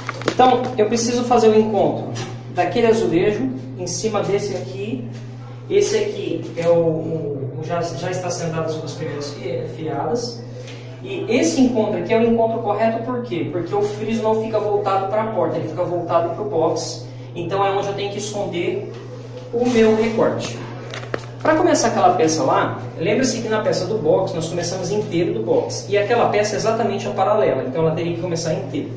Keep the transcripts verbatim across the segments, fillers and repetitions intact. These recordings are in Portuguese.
Então, eu preciso fazer o encontro daquele azulejo em cima desse aqui. Esse aqui é o, o já, já está sentado as duas primeiras fiadas. E esse encontro aqui é o encontro correto por quê? Porque o friso não fica voltado para a porta, ele fica voltado para o box. Então é onde eu tenho que esconder o meu recorte. Para começar aquela peça lá, lembre-se que na peça do box nós começamos inteiro do box. E aquela peça é exatamente a paralela, então ela teria que começar inteira.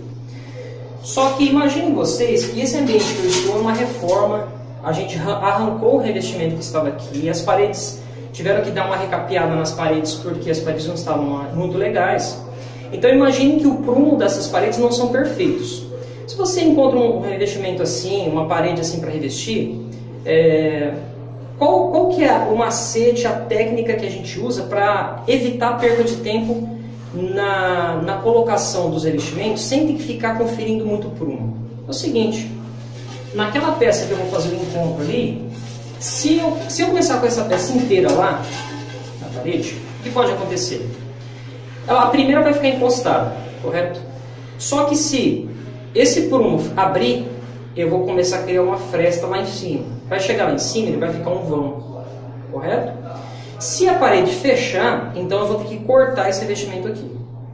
Só que imaginem vocês que esse ambiente que eu estou é uma reforma. A gente arrancou o revestimento que estava aqui, as paredes tiveram que dar uma recapeada nas paredes porque as paredes não estavam muito legais. Então imagine que o prumo dessas paredes não são perfeitos. Se você encontra um revestimento assim, uma parede assim para revestir, é... qual, qual que é o macete, a técnica que a gente usa para evitar perda de tempo na, na colocação dos revestimentos sem ter que ficar conferindo muito prumo? É o seguinte, naquela peça que eu vou fazer o encontro ali, se eu, se eu começar com essa peça inteira lá na parede, o que pode acontecer? Ela, a primeira vai ficar encostada, correto? Só que se esse prumo abrir, eu vou começar a criar uma fresta lá em cima. Vai chegar lá em cima, ele vai ficar um vão, correto? Se a parede fechar, então eu vou ter que cortar esse revestimento aqui.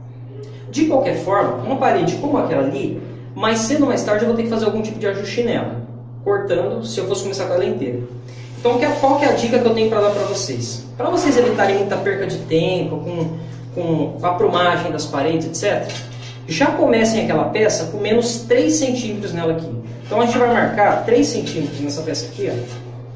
De qualquer forma, uma parede como aquela ali, mais cedo ou mais tarde eu vou ter que fazer algum tipo de ajuste nela, cortando, se eu fosse começar com ela inteira. Então, qual que é a dica que eu tenho para dar para vocês? Para vocês evitarem muita perca de tempo, com, com a aprumagem das paredes, etcétera, já comecem aquela peça com menos três centímetros nela aqui. Então, a gente vai marcar três centímetros nessa peça aqui, ó,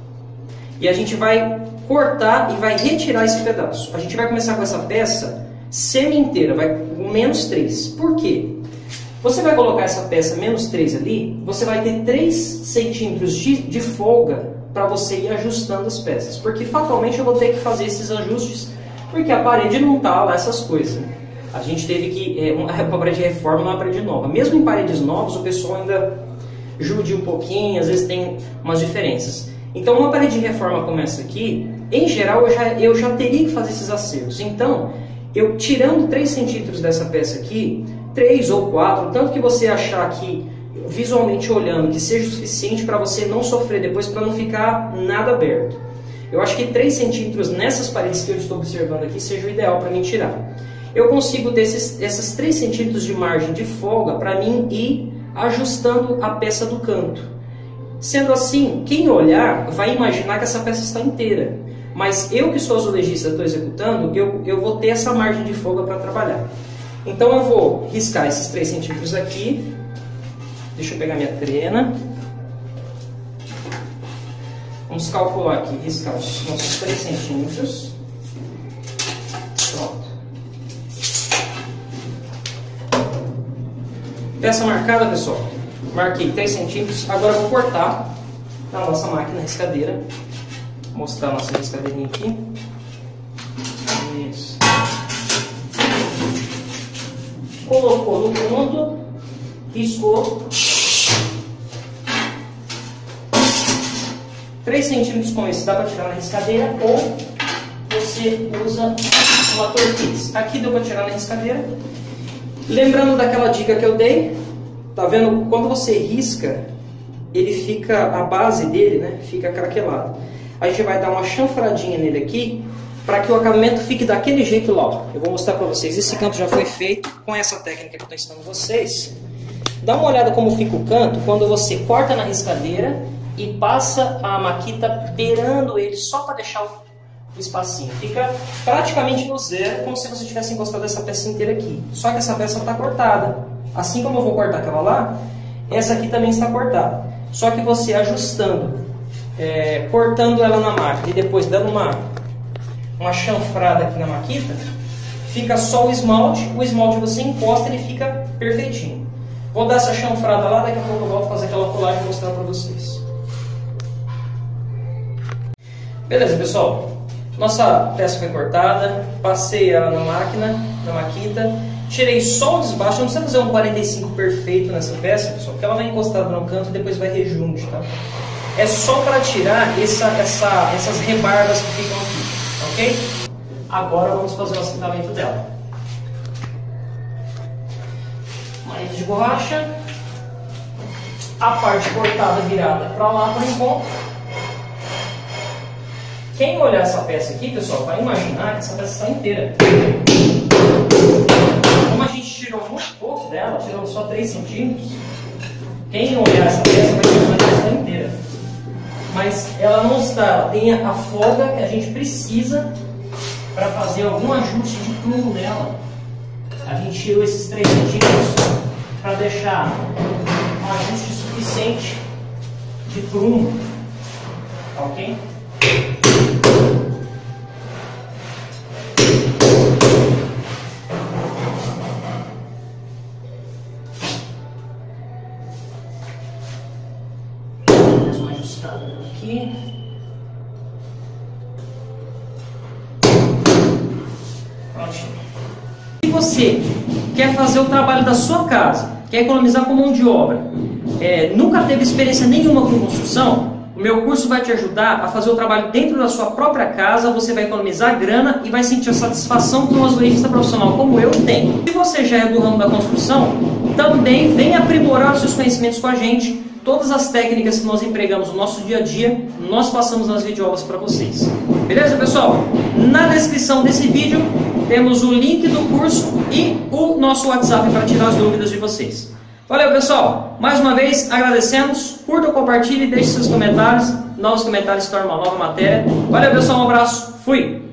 e a gente vai cortar e vai retirar esse pedaço. A gente vai começar com essa peça semi-inteira, vai com menos três. Por quê? Você vai colocar essa peça menos três ali, você vai ter três centímetros de, de folga para você ir ajustando as peças. Porque fatalmente eu vou ter que fazer esses ajustes, porque a parede não está lá essas coisas. A gente teve que, é, uma, uma parede de reforma não é uma parede nova. Mesmo em paredes novas, o pessoal ainda judia um pouquinho, às vezes tem umas diferenças. Então uma parede de reforma como essa aqui, em geral eu já, eu já teria que fazer esses acertos. Então, eu tirando três centímetros dessa peça aqui, três ou quatro, tanto que você achar que, visualmente olhando, que seja o suficiente para você não sofrer depois, para não ficar nada aberto. Eu acho que três centímetros nessas paredes que eu estou observando aqui seja o ideal para mim tirar. Eu consigo ter esses, esses três centímetros de margem de folga para mim ir ajustando a peça do canto. Sendo assim, quem olhar vai imaginar que essa peça está inteira. Mas eu que sou azulejista estou executando, eu, eu vou ter essa margem de folga para trabalhar. Então eu vou riscar esses três centímetros aqui. Deixa eu pegar minha trena. Vamos calcular aqui, riscar os nossos três centímetros. Pronto. Peça marcada, pessoal. Marquei três centímetros. Agora eu vou cortar na nossa máquina riscadeira. Vou mostrar a nossa riscadeirinha aqui. Isso. Colocou no ponto, riscou. três centímetros com esse dá para tirar na riscadeira, ou você usa uma torquês. Aqui deu para tirar na riscadeira. Lembrando daquela dica que eu dei, tá vendo? Quando você risca, ele fica, a base dele, né, fica craquelado. A gente vai dar uma chanfradinha nele aqui, para que o acabamento fique daquele jeito lá. Eu vou mostrar para vocês. Esse canto já foi feito com essa técnica que eu estou ensinando vocês. Dá uma olhada como fica o canto quando você corta na riscadeira e passa a maquita beirando ele só para deixar o espacinho. Fica praticamente no zero, como se você tivesse encostado essa peça inteira aqui. Só que essa peça está cortada. Assim como eu vou cortar aquela lá, essa aqui também está cortada. Só que você ajustando, é, cortando ela na máquina e depois dando uma, uma chanfrada aqui na maquita, fica só o esmalte. O esmalte você encosta e ele fica perfeitinho. Vou dar essa chanfrada lá, daqui a pouco eu volto a fazer aquela colagem e mostrar para vocês. Beleza, pessoal. Nossa peça foi cortada, passei ela na máquina, na maquita, tirei só o desbaixo. Não precisa fazer um quarenta e cinco perfeito nessa peça, pessoal, porque ela vai encostada no canto e depois vai rejunte, tá? É só para tirar essa, essa, essas rebarbas que ficam aqui, ok? Agora vamos fazer o assentamento dela. Malhete de borracha, a parte cortada virada para lá por enquanto. Quem olhar essa peça aqui, pessoal, vai imaginar que essa peça está inteira. Como a gente tirou muito pouco dela, tirou só três centímetros, quem olhar essa peça vai imaginar que ela está inteira. Mas ela não está, ela tem a folga que a gente precisa para fazer algum ajuste de prumo nela. A gente tirou esses três centímetros para deixar um ajuste suficiente de prumo, tá ok? Mais uma ajustada aqui. Prontinho. Se você quer fazer o trabalho da sua casa, quer economizar com mão de obra, é, nunca teve experiência nenhuma com construção, o meu curso vai te ajudar a fazer o trabalho dentro da sua própria casa, você vai economizar grana e vai sentir a satisfação que um azulejista profissional como eu tenho. Se você já é do ramo da construção, também vem aprimorar os seus conhecimentos com a gente. Todas as técnicas que nós empregamos no nosso dia a dia, nós passamos nas videoaulas para vocês. Beleza, pessoal? Na descrição desse vídeo temos o link do curso e o nosso WhatsApp para tirar as dúvidas de vocês. Valeu, pessoal! Mais uma vez, agradecemos. Curta, compartilhe, deixe seus comentários. Novos comentários se tornam uma nova matéria. Valeu, pessoal! Um abraço. Fui!